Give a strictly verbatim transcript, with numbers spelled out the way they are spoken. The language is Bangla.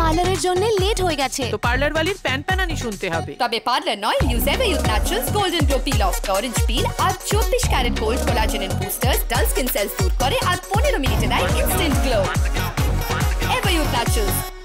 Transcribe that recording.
পার্লারের জন্য লেট হয়ে গেছে। তো পার্লার ওয়ালির প্যান প্যানানি শুনতে হবে। তবে পার্লার নয়, use Everyuth naturals golden glow peel off. Orange peel আর চব্বিশ carat gold collagen and boosters dull skin sales দূর করে আর পনেরো মিনিটে দেয় ইনস্ট্যান্ট গ্লো। এভারইউথ ন্যাচারালস।